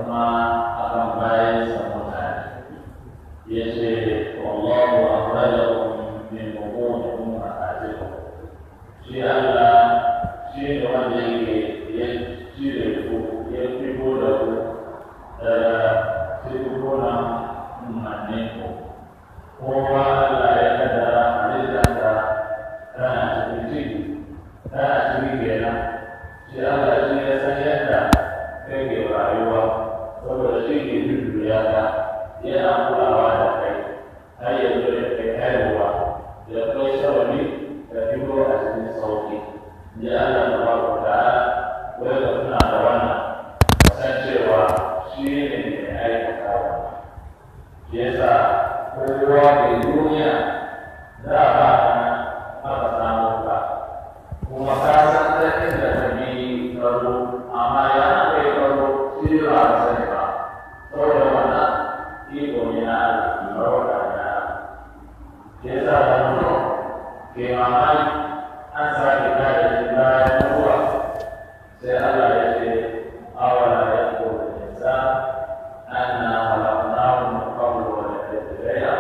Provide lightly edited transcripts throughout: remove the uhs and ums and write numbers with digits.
kuma akan bayan sa mutane. Yace wallahu akhrajakum min butuni ummahatikum. Shi Allah shi ne wanda yake ya cire ku ya fito da ku daga cikikunan ummanninku. Kowa Allah ya kaddara halittarsa tana cikin ciki, tana cikin kenan. Shi Allah shi ya san yadda kake rayuwa, saboda shi ke duniya ta yana kulawa da kai, har yanzu da kai haihuwa, da kai shawari da fito a cikin sauki. Ya Allah da ba ku ta'ala, wai ka tuna da wannan, kasancewa shi ne mai aikatawa. Shi yasa kowa ke duniya za a ba aka samu ka, kuma ka san ta inda ta bi karo, amma yana kai karo shi ba a sani ba, saboda wannan iko ne na arziki rawar da na. Shi yasa da mutum ke mamaki an sake kare shi bayan mutuwa, sai Allah ya ce awala ya kore nisa anna halaqnahu min qablu wa lam yatghayya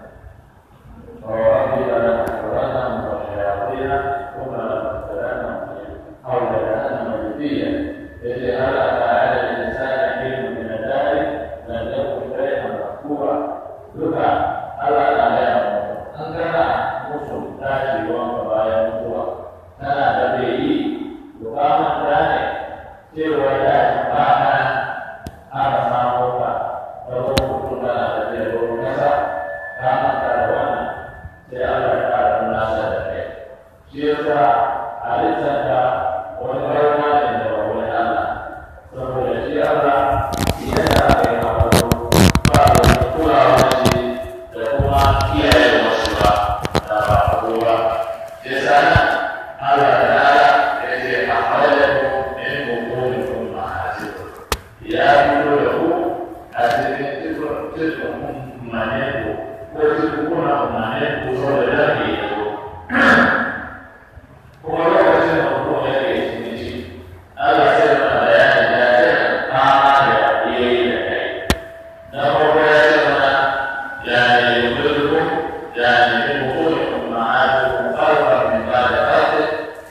wa rabbuka lanahshurannahum wa shayatina thumma lanahshurannahum hawla jahannama jithiya. Yace hal ata ala al-insani hilmun min ad-dari lam yakun shay'an madhkura. Duka Allah na gaya mutum an kana musu tashiwanka bayan mutuwa tana da bai yi dukaman da ne cewa da ba na aka samu ka da kuma mutum tana da zai ruwan kasa ta manta da wannan sai Allah ya ƙara nasa da kai. Shi yasa halittar da wani rauna ne da wani Allah, saboda shi Allah yana kai mafaro ba da kulawa shi da kuma kiyaye wasu ba da ba kowa. Shi yasa Allah ta'ala ya ce a halayen min bukuni ummahatikum, ya fito da ku a cikin cikin umarninku ko cikin umarninku saboda zafi ya zo. Kuma lokacin da mutum ya ke cikin ci, Allah sai mana bayani ya ce fama da yayi da kai. Na farko ya ce mana ya ne yudurku ya ne min bukuni ummahatikum khalqan min ba'di khalqin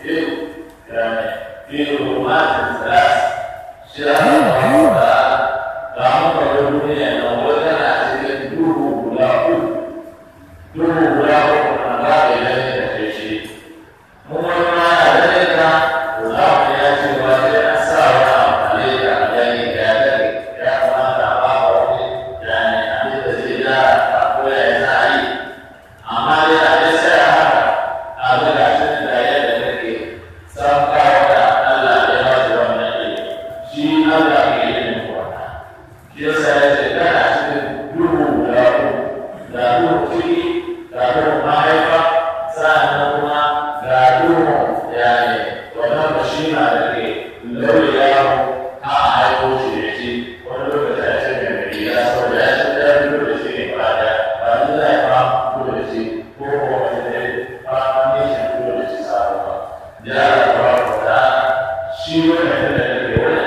في ظلمات ثلاث شرع الله تعالى فعمق الدنيا أولنا عسكر دوه ولاقه من الله إليه تشيشي ممرنا عليك ولاقه ياتي واجه أساونا عليك عليه كذلك يا أخوان تعباقه يعني عمد زيدا أقول يا سعيد أمالي عليه سيحة أقول عشان الآيات التي سبقها Allah ke yin kuwa. Shi yasa ya ce kana cikin duhu da duhu ciki, da duhu mahaifa, sa'annan kuma ga duhu yani wannan mashina da ke lauri yaro a haifo shi da shi, wani lokaci a ce mai gari ya sau da ya ce ya fito da shi ne ba da ba ni zai fa fito da shi ko kuma wani ne fa ne shi fito da shi sabuwa. Ya Allah ta shi wannan da ke wani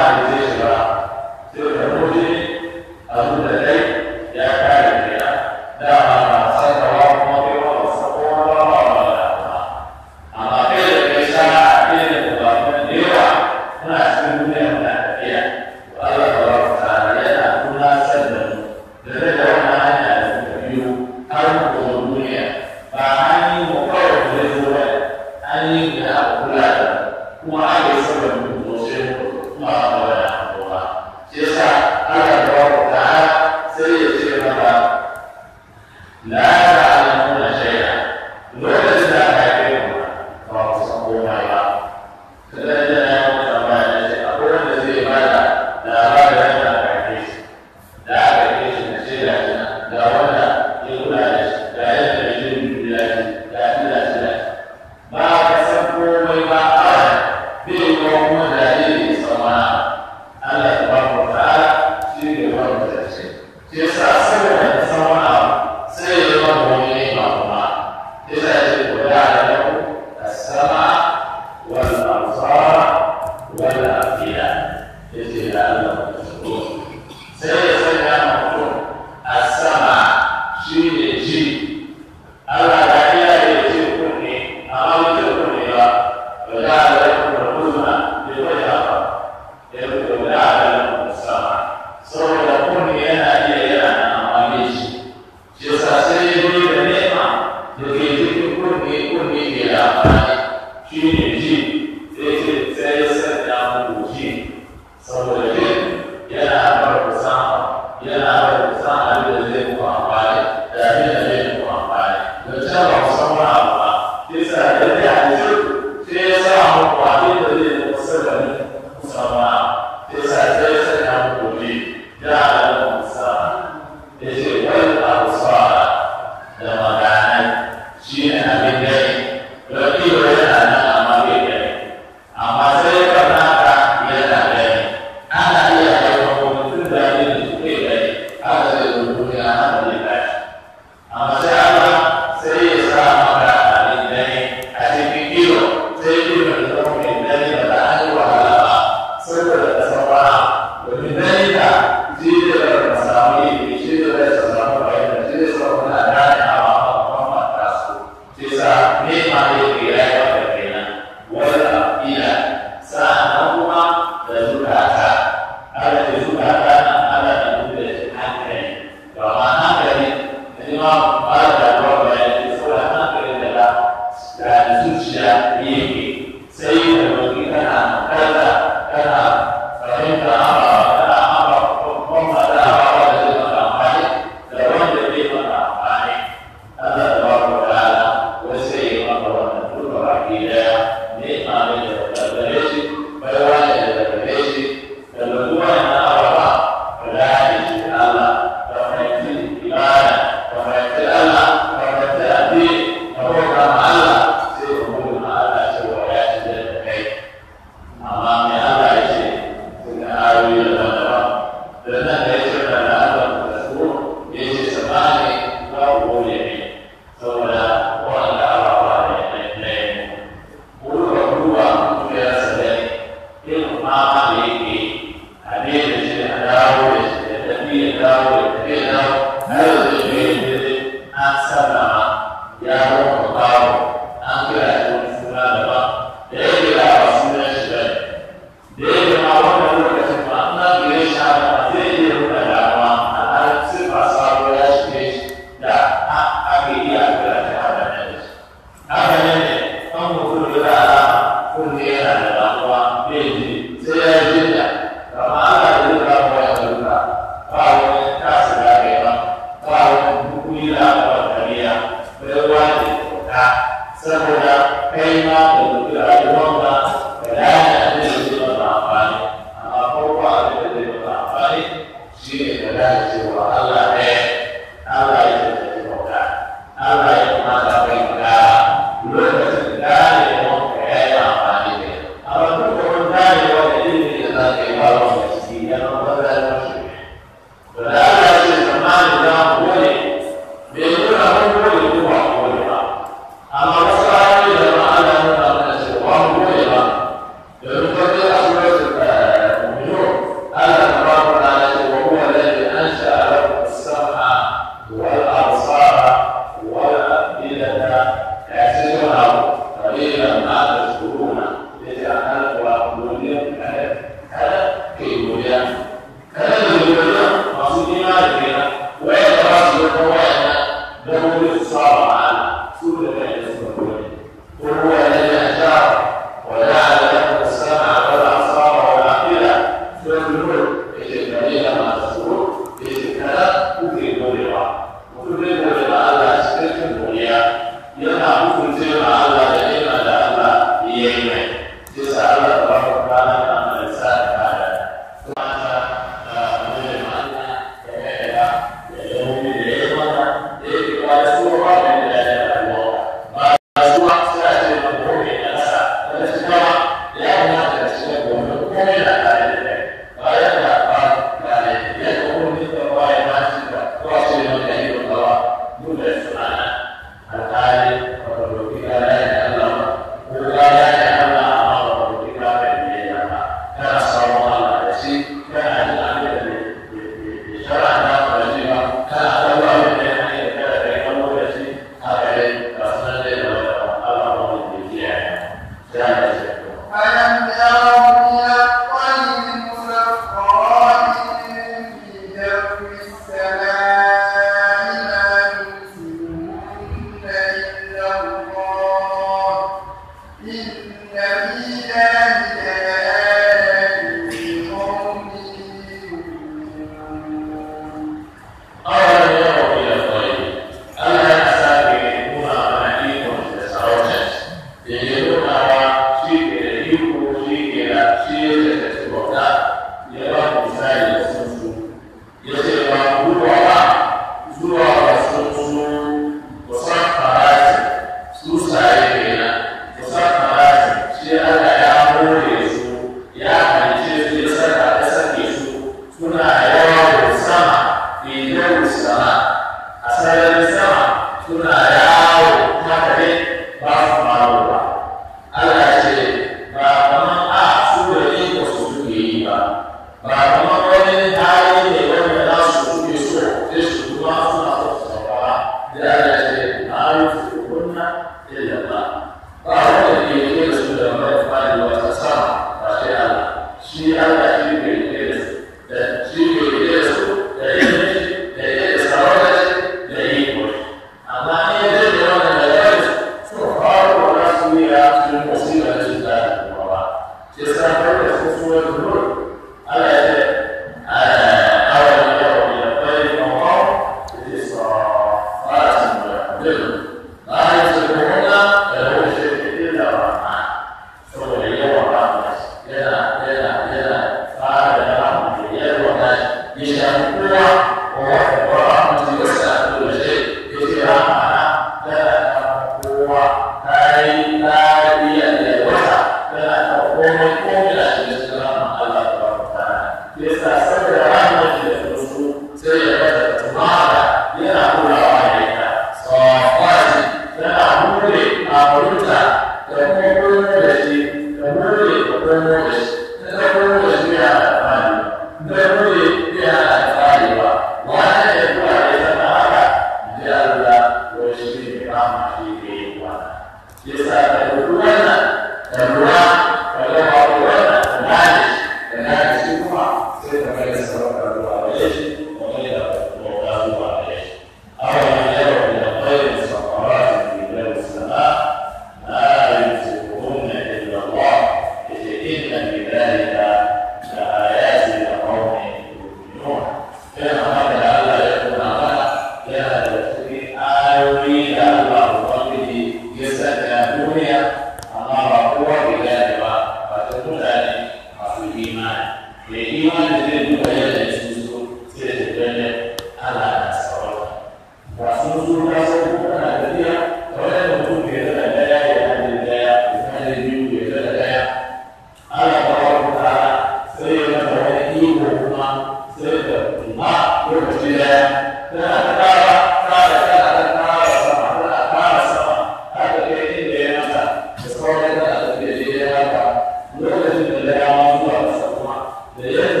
lokacin da ya ma zuwa kasa kuma da yadda